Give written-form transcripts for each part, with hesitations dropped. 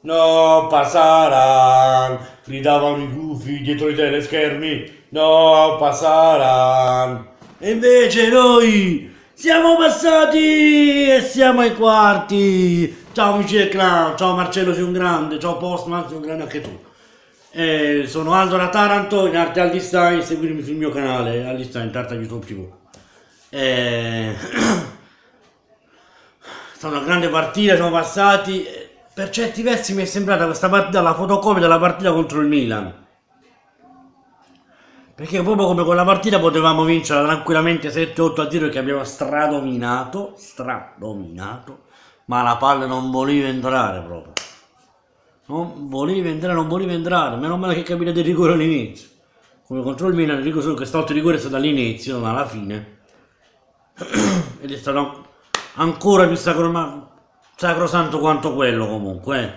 No, Pasaran, gridavano i gufi dietro i teleschermi. No, Pasaran. E invece noi siamo passati e siamo ai quarti. Ciao amici del clown, ciao Marcello sei un grande, ciao Postman sei un grande anche tu. Sono Aldo da Taranto, in arte Aldistein, seguitemi sul mio canale, Aldistein, Tarta YouTube TV. È stata una grande partita, siamo passati. Per certi versi mi è sembrata questa partita la fotocopia della partita contro il Milan. Perché proprio come quella partita potevamo vincere tranquillamente 7-8-0 che abbiamo stradominato, ma la palla non voleva entrare proprio. Non voleva entrare, non voleva entrare. Meno male che capite del rigore all'inizio. Come contro il Milan, dico solo che stavolta il rigore è stato all'inizio, non alla fine. Ed è stato ancora più sacrosanto quanto quello comunque.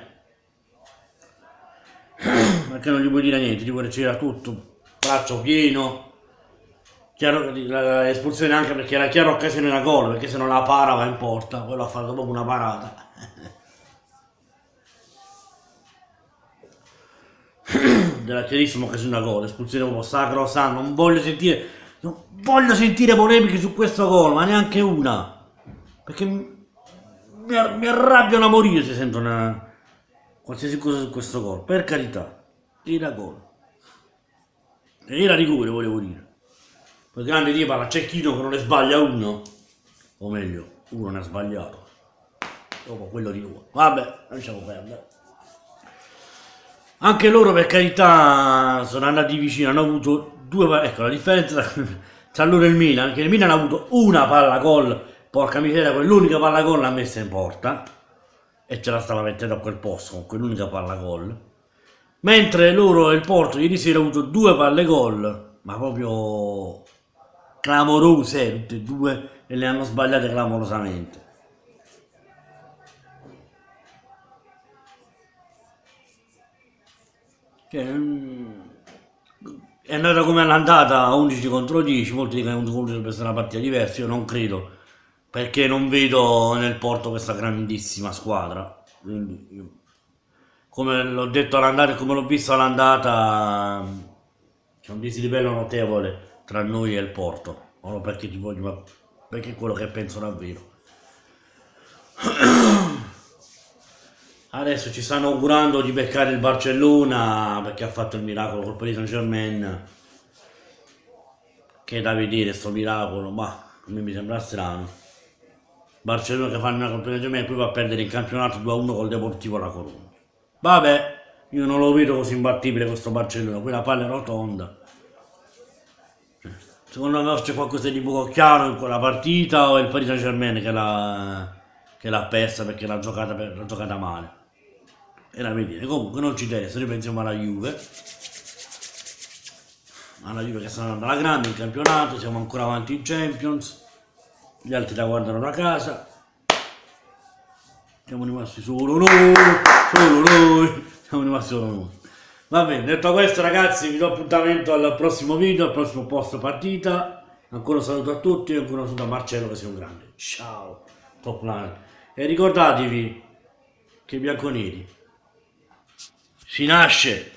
Perché non gli puoi dire niente, tipo c'era tutto, braccio pieno. Chiaro, l'espulsione anche perché era chiaro occasione da gol, perché se non la para va in porta, quello ha fatto proprio una parata. Della chiarissima occasione da gol, espulsione proprio sacrosanto, non voglio sentire polemiche su questo gol, ma neanche una. Perché mi arrabbiano a morire se sento qualsiasi cosa su questo gol. Per carità, era gol. Era rigore, volevo dire. Poi grande Dio parla, c'è Chino che non ne sbaglia uno. O meglio, uno ne ha sbagliato. Dopo quello di nuovo. Vabbè, lasciamo perdere. Anche loro per carità sono andati vicino, hanno avuto due, ecco la differenza tra loro e il Milan, che il Milan ha avuto una palla gol, porca miseria, quell'unica palla gol l'ha messa in porta e ce la stava mettendo a quel posto con quell'unica palla gol, mentre loro e il Porto ieri sera hanno avuto due palle gol, ma proprio clamorose, tutte e due, e le hanno sbagliate clamorosamente. Cioè, è andata come è andata 11 contro 10, molti dicono che 11 dovrebbe essere una partita diversa, io non credo, perché non vedo nel Porto questa grandissima squadra. Quindi, come l'ho detto all'andata e come l'ho visto all'andata, c'è un dislivello notevole tra noi e il Porto. Non perché ti voglio, ma perché è quello che penso davvero. Adesso ci stanno augurando di beccare il Barcellona perché ha fatto il miracolo col Paris Saint-Germain. Che è da vedere sto miracolo, ma a me mi sembra strano. Barcellona che fa il miracolo col Paris Saint-Germain e poi va a perdere in campionato 2-1 col Deportivo La Corona. Vabbè, io non lo vedo così imbattibile questo Barcellona, quella palla è rotonda. Secondo me c'è qualcosa di poco chiaro in quella partita o è il Paris Saint-Germain che l'ha persa perché l'ha giocata male. Era a vedere, comunque non ci interessa, noi pensiamo alla Juve che sta andando alla grande in campionato, siamo ancora avanti in Champions, gli altri la guardano da casa, siamo rimasti solo noi, siamo rimasti solo noi. Va bene, detto questo ragazzi vi do appuntamento al prossimo video, al prossimo post partita, ancora un saluto a tutti e ancora un saluto a Marcello che sei un grande, ciao, top line. E ricordatevi che i bianconeri si nasce